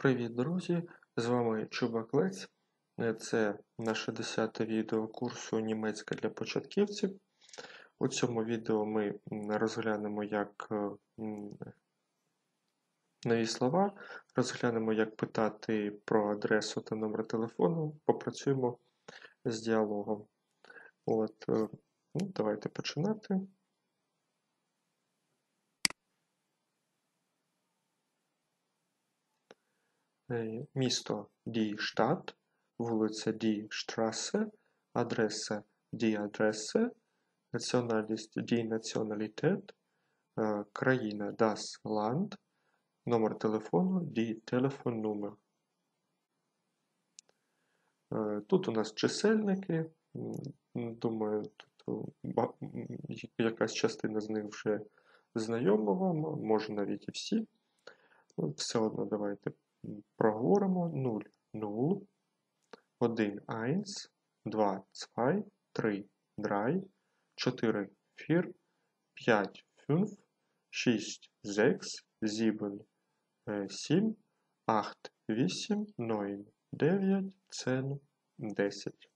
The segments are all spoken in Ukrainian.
Привіт, друзі! З вами Чубак Лець. Це наше 10-те відео курсу «Німецька для початківців». У цьому відео ми розглянемо як нові слова, розглянемо, як питати про адресу та номер телефону, попрацюємо з діалогом. Давайте починати. Місто Die Stadt, вулиця Die Straße, адреса Die Adresse, національність Die Nationalität, країна Das Land, номер телефону Die Telefonnummer. Тут у нас чисельники, думаю, тут якась частина з них вже знайома вам, може навіть і всі. Все одно давайте проговоримо. 0, 0, 1, 1, 2, 2, 3, 3, 4, 4, 5, 5, 6, 6, 7, 7, 8, 8, 9, 9, 10.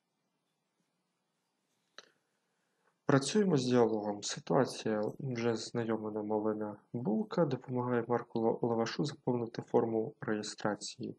Працюємо з діалогом. Ситуація вже знайома нам Олена Булка допомагає Марку Лавашу заповнити форму реєстрації.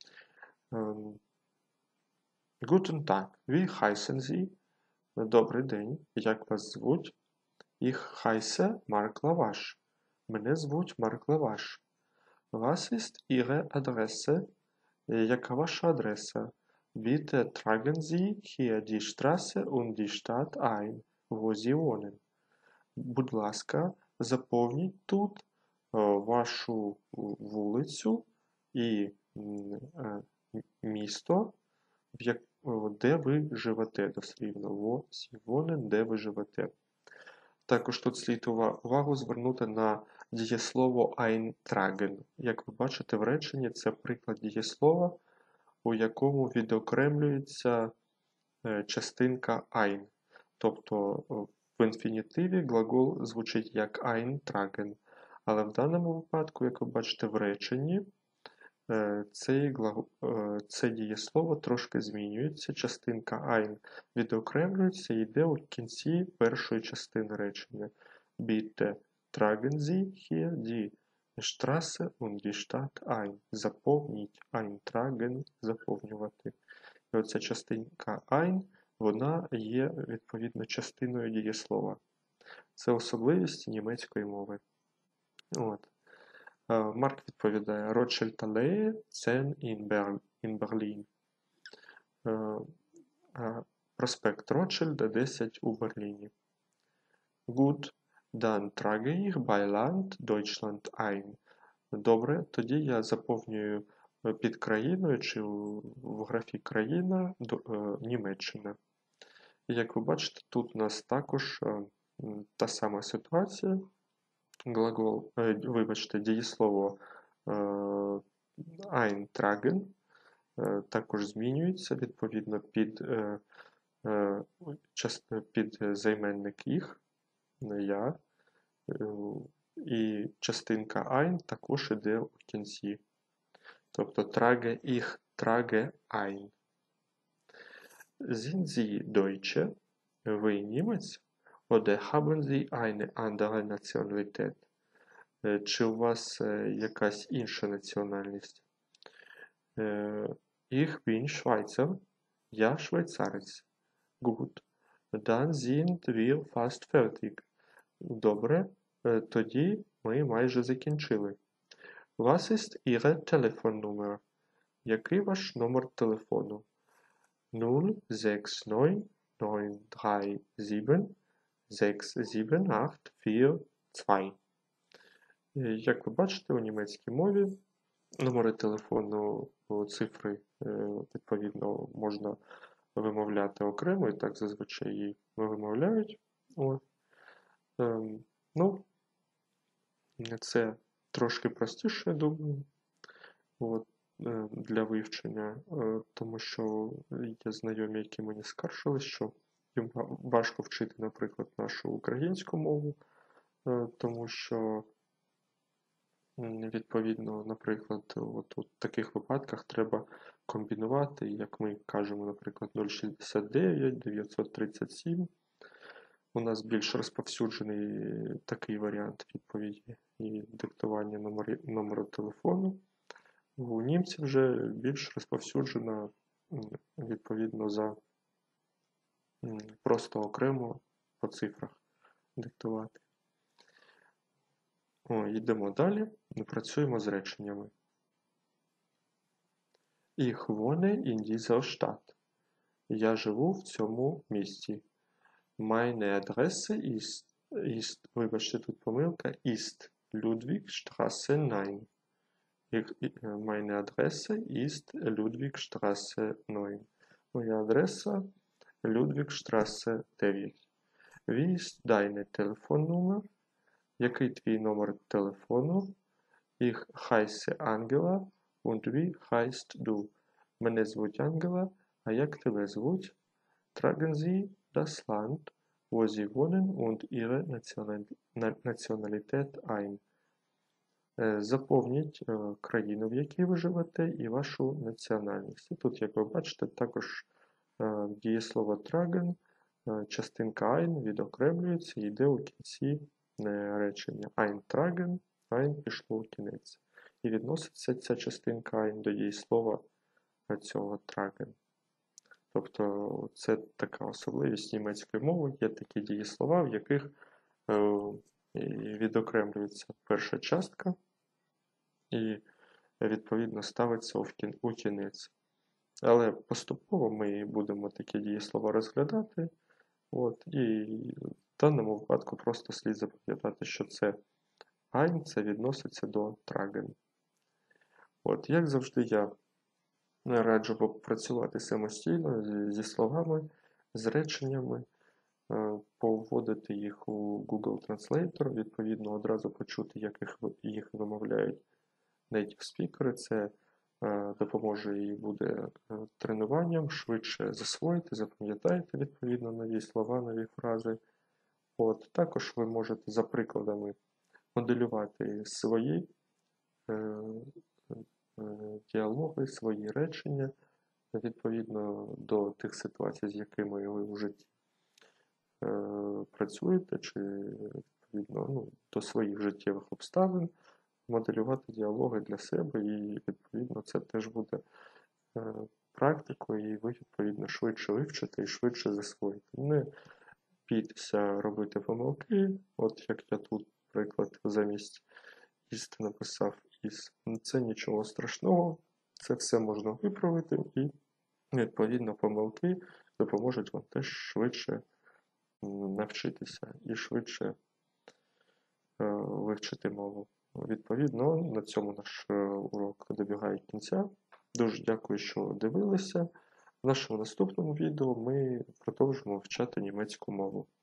Guten Tag, wie heißen Sie? Добрий день, як вас звуть? Ich heiße Mark Lavash. Мене звуть Марк Лаваш. Was ist Ihre Adresse? Яка ваша адреса? Bitte tragen Sie hier die Straße und die Stadt ein, wo Sie wohnen. Будь ласка, заповніть тут вашу вулицю і місто, де ви живете, дослівно, wo Sie wohnen, де ви живете. Також тут слід увагу звернути на дієслово eintragen. Як ви бачите в реченні, це приклад дієслова, у якому відокремлюється частинка ein. Тобто в інфінітиві глагол звучить як eintragen. Але в даному випадку, як ви бачите в реченні, це дієслово трошки змінюється. Частинка ein відокремлюється і йде у кінці першої частини речення. Bitte tragen Sie hier die Straße und die Stadt ein. Заповніть, eintragen, заповнювати. І оця частинка ein, вона є, відповідно, частиною дієслова. Це особливість німецької мови. Марк відповідає: Rothschild Allee, 10 in Berlin. Проспект Ротшильда, 10 у Берліні. Gut, dann trage ich bei Land Deutschland ein. Добре, тоді я заповнюю під країною чи в графі країна Німеччина. І як ви бачите, тут у нас також та сама ситуація. Дієслово eintragen також змінюється, відповідно, під займенник їх, я, і частинка ein також іде у кінці. Тобто trage ich, trage ein. Sind Sie Deutsche? Ви німець? Oder haben Sie eine andere Nationalität? Чи у вас якась інша національність? Ich bin Schweizer. Я швейцарець. Gut. Dann sind wir fast fertig. Добре. Тоді ми майже закінчили. Was ist Ihre Telefonnummer? Який ваш номер телефону? 069 937 67842. Як ви бачите, у німецькій мові номери телефону, цифри, відповідно, можна вимовляти окремо, і так зазвичай її вимовляють. Це трошки простіше, я думаю, для вивчення, тому що є знайомі, які мені скаржили, що їм важко вчити, наприклад, нашу українську мову, тому що Відповідно, наприклад, от у таких випадках треба комбінувати, як ми кажемо, наприклад, 069, 937. У нас більш розповсюджений такий варіант відповіді і диктування номеру телефону. У німців вже більш розповсюджена, відповідно, за просто окремо по цифрах диктувати. Йдемо далі, ми працюємо з реченнями. Ich wohne in dieser Stadt. Я живу в цьому місті. Meine Adresse вибачте, тут помилка, ist Ludwigstraße 9. Meine Adresse ist Ludwigstraße 9. Моя адреса Людвігштрассе 9. Wie ist deine Telefonnummer? Який твій номер телефону? Ich heiße Angela und wie heißt du? Мене звуть Ангела, а як тебе звуть? Tragen Sie das Land, wo Sie wohnen und Ihre Nationalität ein. Заповніть країну, в якій ви живете, і вашу національність. І тут, як ви бачите, також дієслово tragen, частинка ein відокремлюється і йде у кінці речення. Eintragen, ein пішло у кінець. І відноситься ця частинка ein до дієслова цього tragen. Тобто це така особливість німецької мови, є такі дієслова, в яких відокремлюється перша частка і відповідно ставиться у кінець. Але поступово ми будемо такі дієслова розглядати. І в даному випадку просто слід запам'ятати, що це ein, це відноситься до tragen. Як завжди, я раджу попрацювати самостійно зі словами, з реченнями, повводити їх у Google Translator, відповідно одразу почути, як їх вимовляють native speaker. Це допоможе і буде тренуванням, швидше засвоїти, запам'ятаєте відповідно нові слова, нові фрази. Також ви можете за прикладами моделювати свої діалоги, свої речення відповідно до тих ситуацій, з якими ви в житті працюєте, чи відповідно до своїх життєвих обставин, моделювати діалоги для себе, і відповідно це теж буде практикою, і ви відповідно швидше вивчите і швидше засвоїте. Не бійтеся робити помилки, як я тут, приклад, замість «іст» написав «іс». Це нічого страшного, це все можна виправити, і відповідно помилки допоможуть вам теж швидше навчитися і швидше вивчити мову. Відповідно, на цьому наш урок добігає кінця. Дуже дякую, що дивилися. В нашому наступному відео ми продовжимо вивчати німецьку мову.